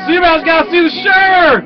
Seabass gotta see the shirt!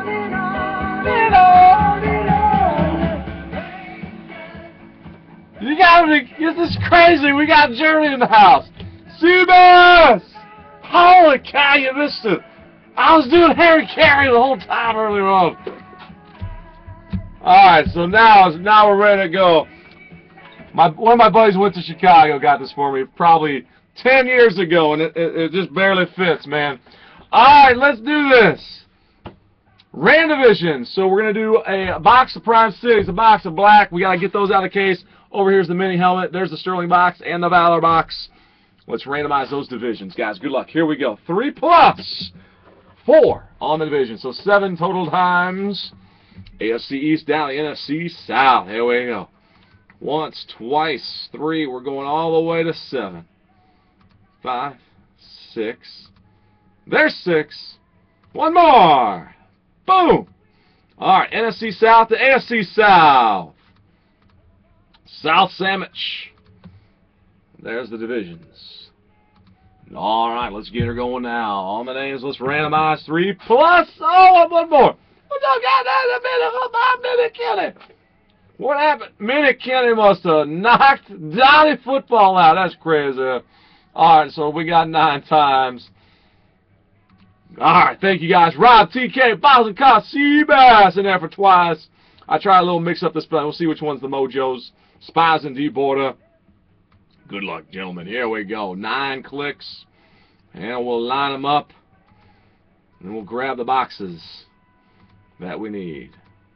You gotta be, this is crazy, we got Jeremy in the house. Seabass! Holy cow, you missed it. I was doing Harry Carey the whole time earlier on. Alright, so now we're ready to go. One of my buddies went to Chicago, got this for me probably 10 years ago, and it just barely fits, man. Alright, let's do this. Random Division. So we're going to do a box of Prime 6, a box of black. We got to get those out of the case. Over here's the mini helmet. There's the Sterling box and the Valor box. Let's randomize those divisions, guys. Good luck. Here we go. 3 plus 4 on the division. So 7 total times. AFC East down the NFC South. Here we go. Once, twice, 3. We're going all the way to 7. 5, 6. There's 6. One more. Boom. All right, NFC South to AFC South. South Sandwich. There's the divisions. All right, let's get her going now. On the names, let's randomize 3 plus. Oh, one more. We don't got that Minute Kenny. What happened? Minute Kenny must have knocked Donnie Football out. That's crazy. All right, so we got 9 times. All right, thank you guys. Rob, TK, Bottles and Cost, Seabass in there for twice. I try a little mix up this spelling. We'll see which one's the Mojos. Spies and D-Border. Good luck, gentlemen. Here we go. 9 clicks. And we'll line them up. And we'll grab the boxes that we need.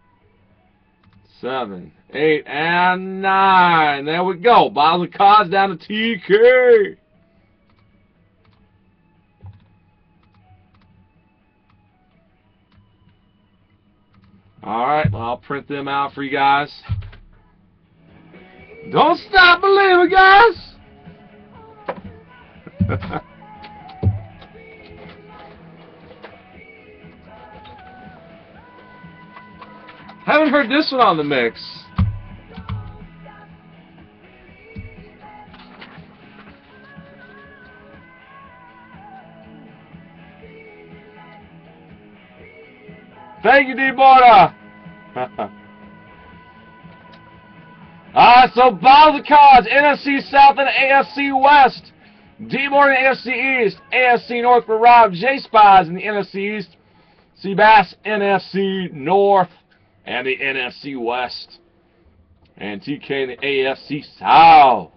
7, 8, and 9. There we go. Bottles and cards down to TK. Alright, well, I'll print them out for you guys. Don't stop believing, guys! Haven't heard this one on the mix. Thank you, D-Border. Alright, so bottles of cards, NFC South and AFC West. D-Border in the AFC East, AFC North for Rob, J-Spies in the NFC East, Seabass NFC North, and the NFC West, and TK in the AFC South.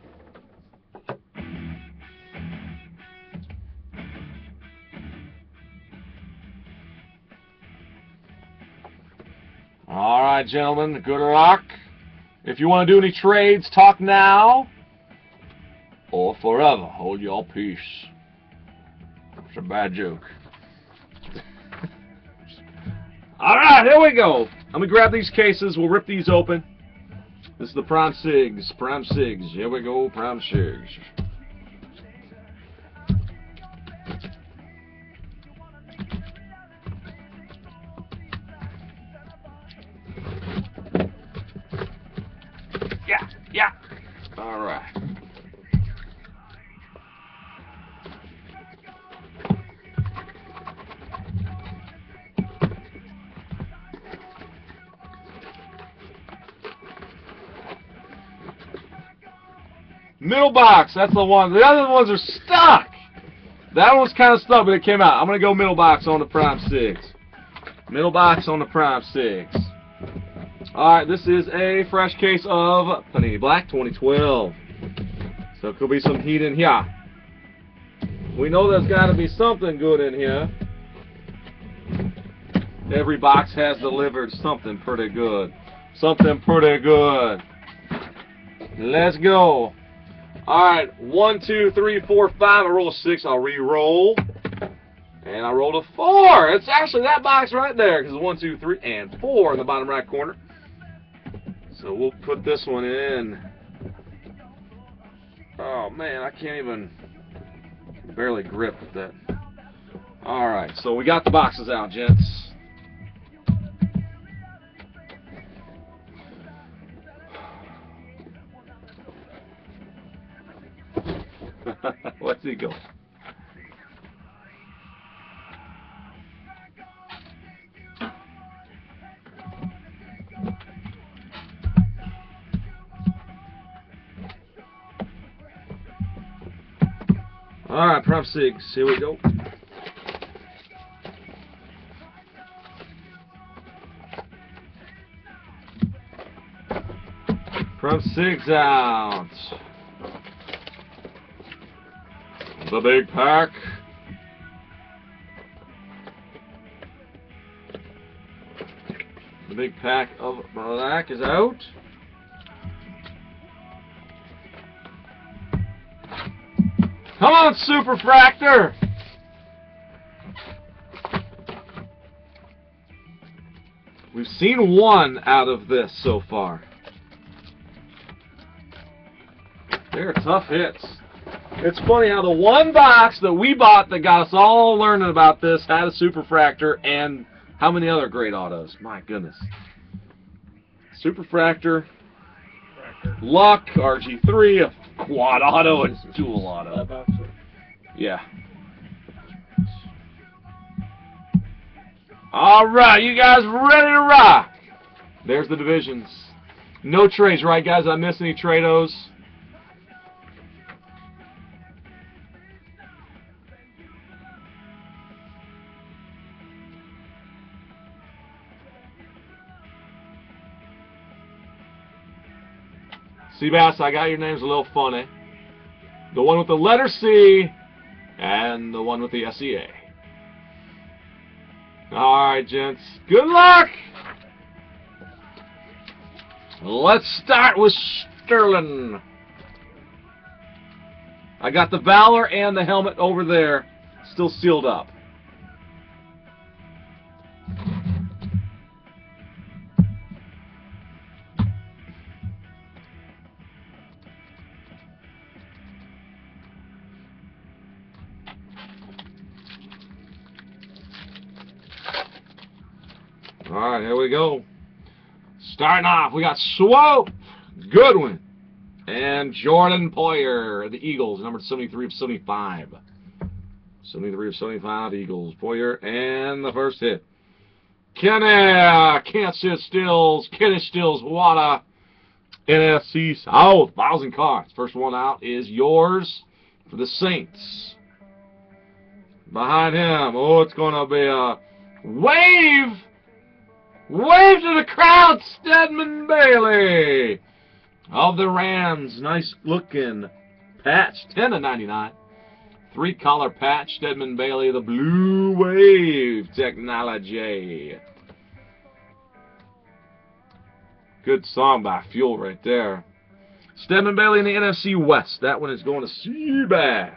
Alright, gentlemen, good luck. If you want to do any trades, talk now or forever hold your peace. It's a bad joke. Alright, here we go. Let me grab these cases. We'll rip these open. This is the Prime Sigs. Prime Sigs. Here we go, Prime Sigs. Yeah. All right. Middle box, that's the one. The other ones are stuck. That one's kind of stuck, but it came out. I'm going to go middle box on the Prime 6. Middle box on the Prime 6. Alright, this is a fresh case of Panini Black 2012. So it could be some heat in here. We know there's got to be something good in here. Every box has delivered something pretty good. Something pretty good. Let's go. Alright, 1, 2, 3, 4, 5. I roll a 6. I'll re-roll. And I rolled a 4. It's actually that box right there because it's 1, 2, 3, and 4 in the bottom right corner. So we'll put this one in. Oh man, I can't even barely grip with that. Alright, so we got the boxes out, gents. What's he going? Alright, prop 6. Here we go. Prop 6 out. The big pack. The big pack of black is out. Come on, Superfractor! We've seen one out of this so far. They're tough hits. It's funny how the one box that we bought that got us all learning about this had a Superfractor and how many other great autos. My goodness. Superfractor, Luck, RG3, a quad auto, and dual auto. Yeah. Alright, you guys ready to rock? There's the divisions. No trades, right guys? Did I miss any trados? Seabass, I got your names a little funny. The one with the letter C and the one with the SEA. Alright, gents. Good luck! Let's start with Sterling. I got the Valor and the helmet over there, still sealed up. Alright, here we go. Starting off, we got Swope, Goodwin, and Jordan Poyer, the Eagles, number 73 of 75. 73 of 75, Eagles, Poyer, and the first hit. Kenny, Can't Sit Stills, Kenny Stills, Wada, NFC South, 1,000 cards. First one out is yours for the Saints. Behind him, oh, it's going to be a wave. Wave to the crowd, Stedman Bailey of the Rams. Nice looking patch, 10 of 99. 3-color patch, Stedman Bailey, the Blue Wave technology. Good song by Fuel right there. Stedman Bailey in the NFC West. That one is going to Seabass.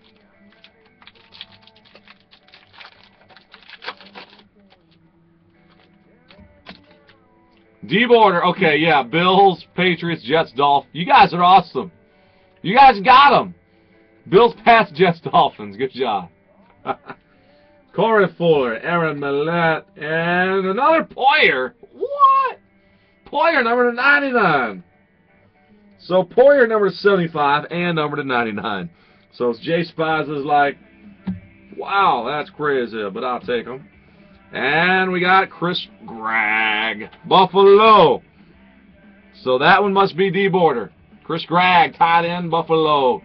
D-Border, okay, yeah, Bills, Patriots, Jets, Dolphins. You guys are awesome. You guys got them. Bills, Pats, Jets, Dolphins. Good job. Corey Fuller, Aaron Millette, and another Poyer. What? Poyer, number 99. So Poyer, number 75, and number 99. So Jay Spies is like, wow, that's crazy, but I'll take them. And we got Chris Gregg, Buffalo. So that one must be D-Border. Chris Gregg, tight end, Buffalo.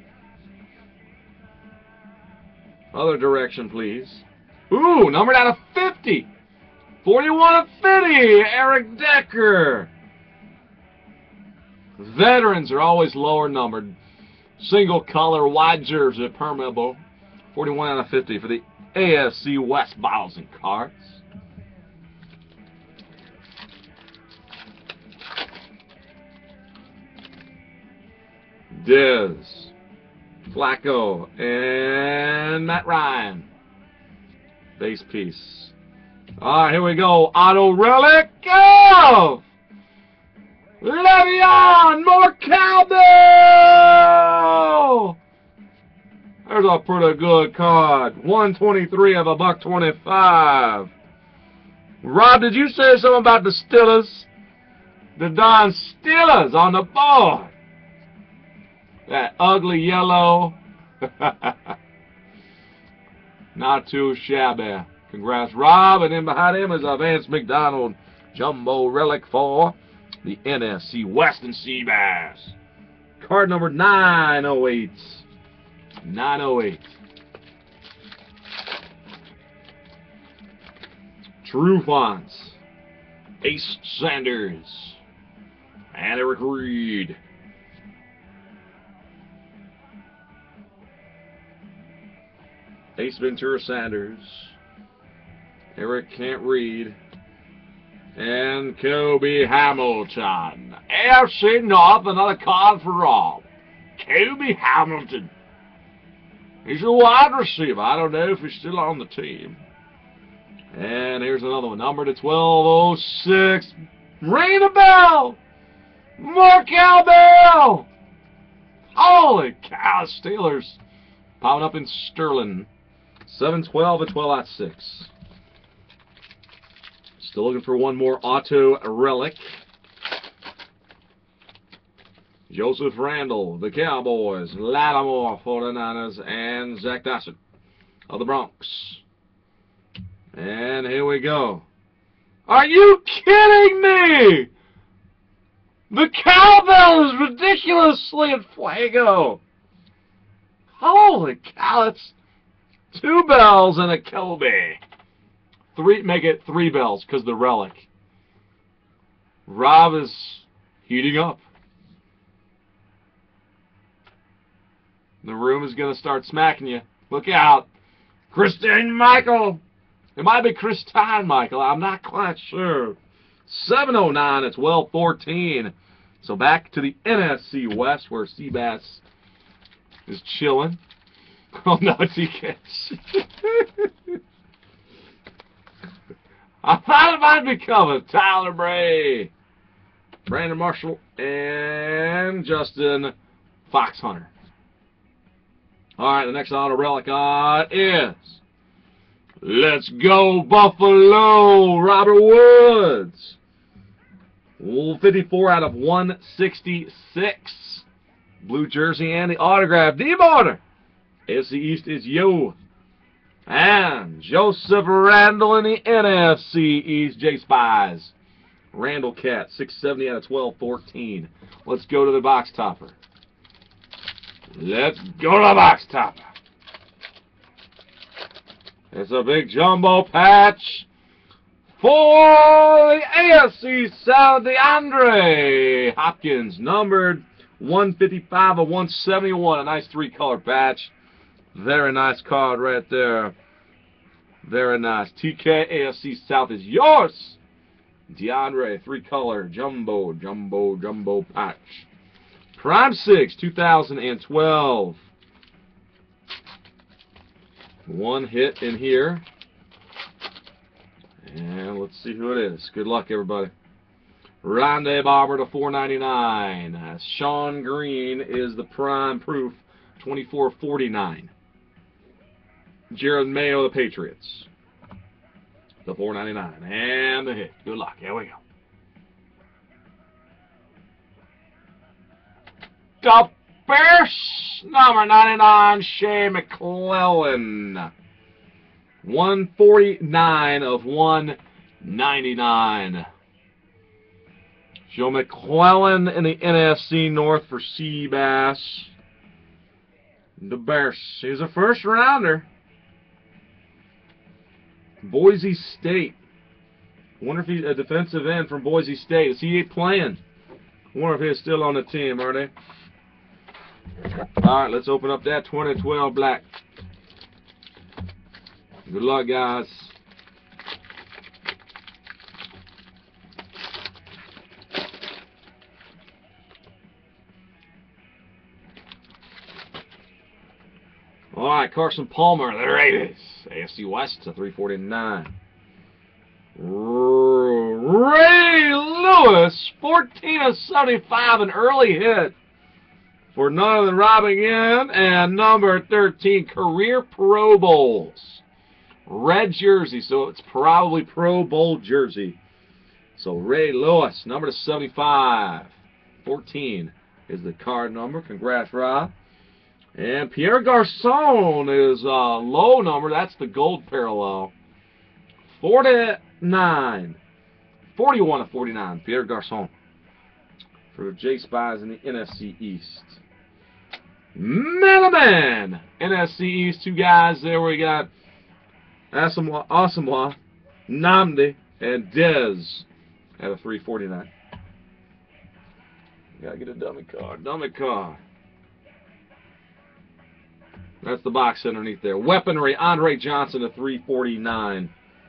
Other direction, please. Ooh, numbered out of 50. 41 of 50, Eric Decker. Veterans are always lower numbered. Single color, wide jersey, permeable. 41 out of 50 for the AFC West bottles and cards. Diz, Flacco, and Matt Ryan. Base piece. Alright, here we go. Auto relic of Le'Veon, more cowbell! There's a pretty good card. 123 of $125. Rob, did you say something about the Steelers? The Don Steelers on the board. That ugly yellow. Not too shabby. Congrats, Rob. And then behind him is a Vance McDonald Jumbo Relic for the NFC Western Seabass. Card number 908. 908. True Fonts. Ace Sanders. And Eric Reed. Ace Ventura Sanders. Eric can't read. And Kobe Hamilton. AFC North, another card for Rob. Kobe Hamilton. He's a wide receiver. I don't know if he's still on the team. And here's another one. Number to 1206. Ring the bell! More cowbell! Holy cow, Steelers. Popping up in Sterling. 712 at 12/6. Still looking for one more auto relic. Joseph Randall, the Cowboys, Lattimore, 49ers, and Zach Dawson of the Bronx. And here we go. Are you kidding me? The cowbell is ridiculously in fuego. Holy cow, it's 2 bells and a Kobe. Make it 3 bells because the relic. Rob is heating up. The room is going to start smacking you. Look out. Christine Michael. It might be Christine Michael. I'm not quite sure. 709 at 1214. So back to the NFC West where Seabass is chilling. Oh, no, he can't. I thought it might be coming. Tyler Bray, Brandon Marshall, and Justin Foxhunter. All right, the next auto relic is Let's Go Buffalo, Robert Woods. 54 out of 166. Blue jersey and the autograph. D-Border. AFC East is yo. And Joseph Randall in the NFC East. J-Spies. Randall Cat. 670 out of 1214. Let's go to the box topper. Let's go to the box topper. It's a big jumbo patch for the AFC South. DeAndre Hopkins, numbered 155 of 171. A nice 3-color patch. Very nice card right there. Very nice. TK AFC South is yours. DeAndre, 3-color jumbo patch. Prime 6, 2012. One hit in here. And let's see who it is. Good luck, everybody. Rondé Barber to 499. Sean Green is the prime proof, 2449. Jared Mayo, the Patriots, the 499. And the hit. Good luck. Here we go. The Bears, number 99, Shea McClellan. 149 of 199. Joe McClellan in the NFC North for Seabass. The Bears. He's a first rounder. Boise State. I wonder if he's a defensive end from Boise State. Is he playing? I wonder if he's still on the team, are they? Alright, let's open up that 2012 black. Good luck, guys. Alright, Carson Palmer, the Raiders. AFC West to 349. Ray Lewis, 14 of 75, an early hit for none other than Rob again. And number 13, career Pro Bowls. Red jersey, so it's probably Pro Bowl jersey. So Ray Lewis, number to 75. 14 is the card number. Congrats, Rob. And Pierre Garçon is a low number. That's the gold parallel. 49. 41 of 49. Pierre Garçon for the J-Spies in the NFC East. Middleman. NFC East, two guys there. We got Asamoah, Namdi, and Dez at a 349. Gotta get a dummy card. Dummy card. That's the box underneath there. Weaponry, Andre Johnson, a 349.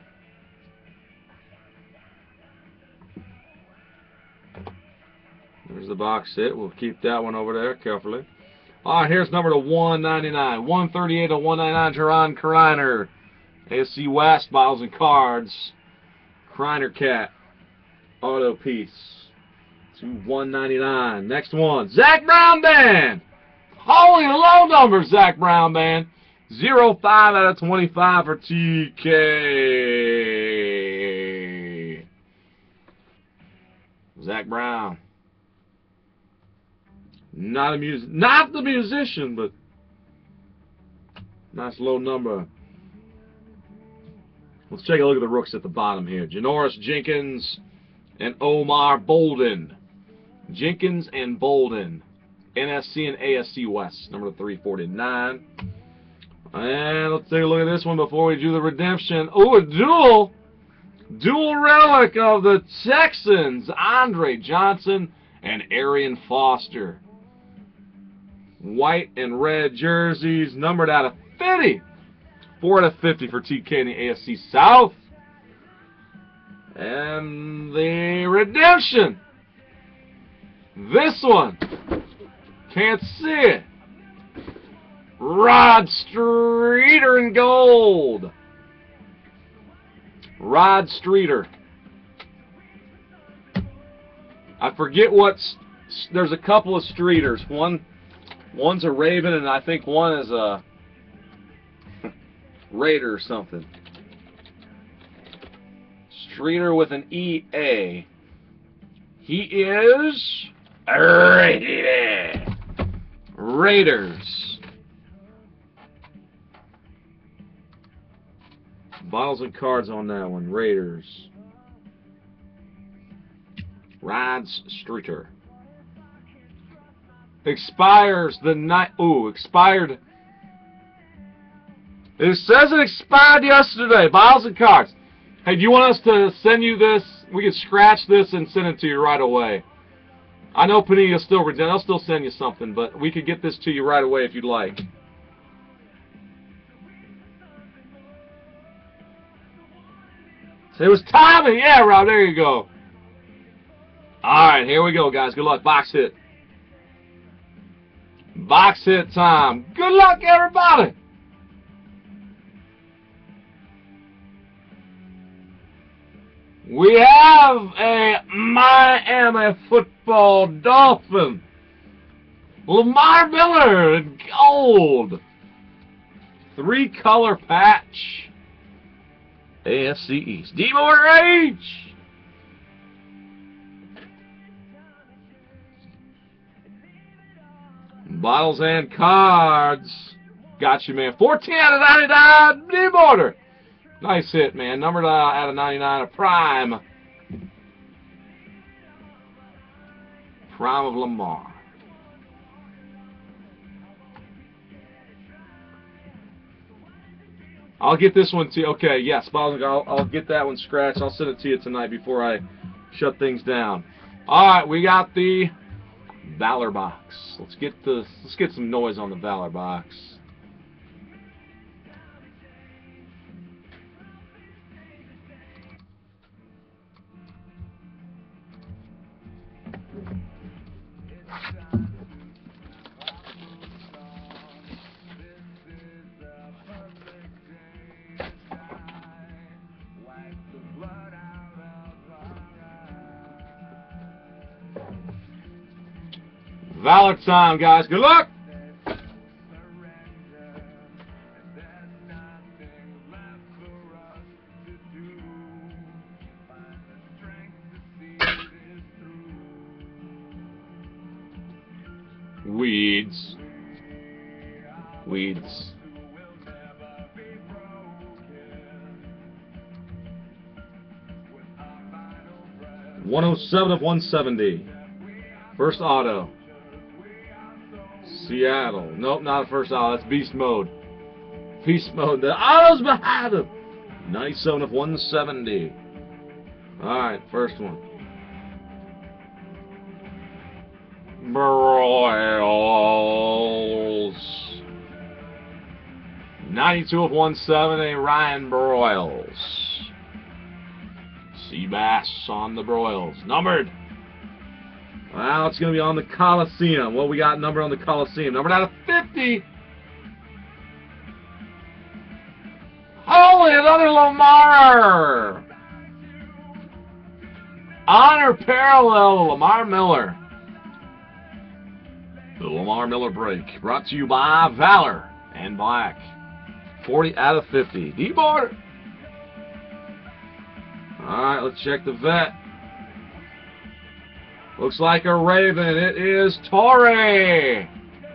There's the box set. We'll keep that one over there carefully. All right, here's number to 199. 138 to 199, Jerron Kreiner. ASC West, bottles and cards. Kreiner Cat. Auto piece. To 199. Next one, Zach Brown Band. Holy low numbers, Zach Brown Band. 05 out of 25 for TK. Zach Brown. Not the musician, but nice low number. Let's take a look at the rooks at the bottom here. Janoris Jenkins and Omar Bolden. Jenkins and Bolden. NFC and ASC West, number 349. And let's take a look at this one before we do the redemption. Oh, a dual relic of the Texans, Andre Johnson and Arian Foster. White and red jerseys, numbered out of 50. 4 out of 50 for TK in the AFC South. And the redemption. This one. Can't see it. Rod Streeter in gold. Rod Streeter. I forget what's... There's a couple of Streeters. One's a Raven, and I think one is a Raider or something. Streeter with an E-A. He is Raiders. Bottles and cards on that one. Raiders. Rod Streeter. Expires the night. Ooh, expired. It says it expired yesterday. Bottles and cards. Hey, do you want us to send you this? We can scratch this and send it to you right away. I know Panini is still redemption. I'll still send you something, but we could get this to you right away if you'd like. It was Tommy. Yeah, Rob. There you go. All right, here we go, guys. Good luck. Box hit. Box hit time. Good luck, everybody. We have a Miami football Dolphin. Lamar Miller in gold. 3-color patch. AFC East. D-Moore H. Bottles and cards. Got you, man. 14 out of 99. D-Moore. Nice hit, man. Numbered out of 99, a prime. Prime of Lamar. I'll get this one to you. Okay, yes, I'll get that one scratched. I'll send it to you tonight before I shut things down. All right, we got the Valor box. Let's get some noise on the Valor box. Valor time, guys. Good luck. Weeds. 107 of 170. First auto. Seattle. Nope, not a first auto. That's beast mode. Beast mode. The auto's behind him. 97 of 170. Alright, first one. Broyles. 92 of 170, Ryan Broyles. Seabass on the Broyles. Numbered. Well, it's going to be on the Coliseum. What we got numbered on the Coliseum? Numbered out of 50. Holy, another Lamar. Honor parallel, Lamar Miller. The Lamar Miller break. Brought to you by Valor and Black. 40 out of 50. D-board. Alright, let's check the vet. Looks like a Raven. It is Torrey.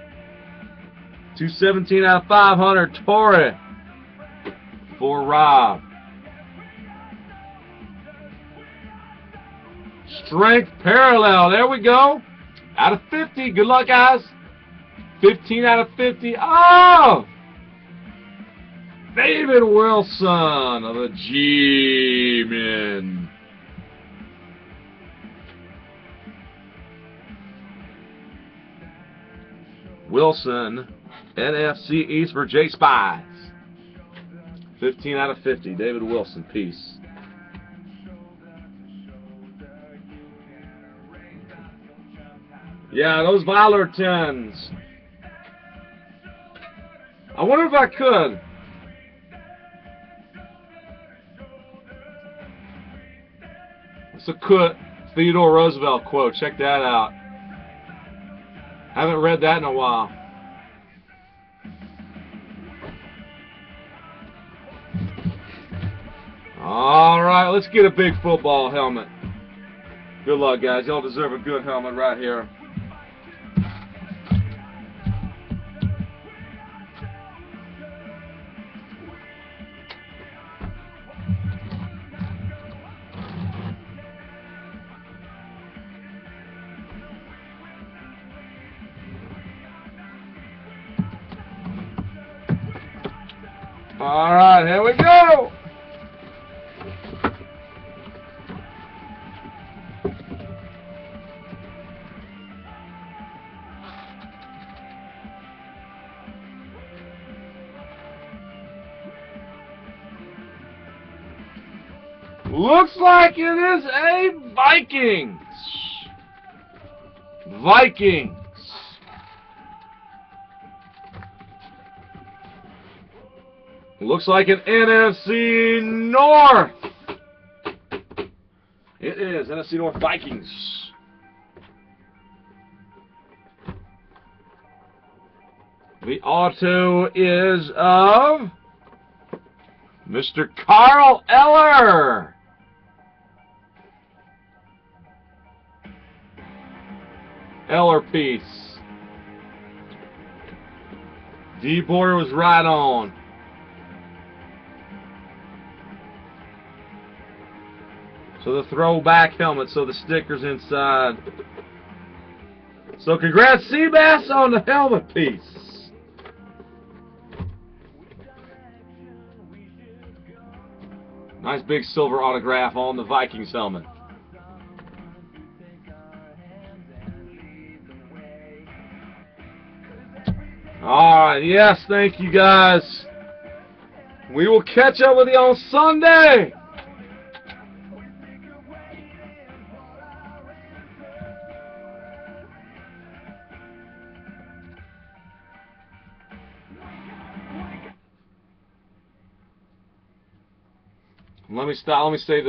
217 out of 500. Torrey. For Rob. Strength parallel. There we go. Out of 50. Good luck, guys. 15 out of 50. Oh! David Wilson of the G-Men. Wilson, NFC East for J Spies. 15 out of 50. David Wilson. Peace. Yeah, those Valor 10s. I wonder if I could. It's a Theodore Roosevelt quote. Check that out. Haven't read that in a while. Alright, let's get a big football helmet. Good luck, guys. Y'all deserve a good helmet right here. Alright, here we go! Looks like it is a Vikings. Vikings. Looks like an NFC North. It is NFC North Vikings. The auto is of Mr. Carl Eller. Eller piece. D-Border was right on. So the throwback helmet, so the sticker's inside. So congrats, Seabass, on the helmet piece. Nice big silver autograph on the Vikings helmet. Alright, yes, thank you guys. We will catch up with you on Sunday. Let me stop. Let me say this.